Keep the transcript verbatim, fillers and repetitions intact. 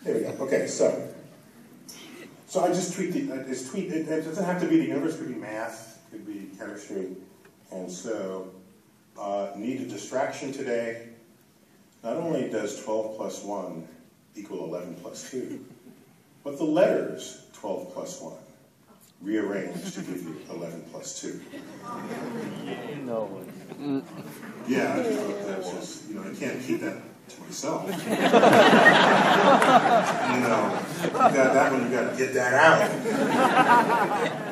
There we go. Okay, so so I just tweet the I just tweet. It, it doesn't have to be the universe. It could be math. It could be chemistry. And so, uh, need a distraction today. Not only does twelve plus one equal eleven plus two, but the letters twelve plus one rearrange to give you eleven plus two. No. Yeah, I just thought that was just, you know, I can't keep that to myself. You know, that, that one you got to get that out.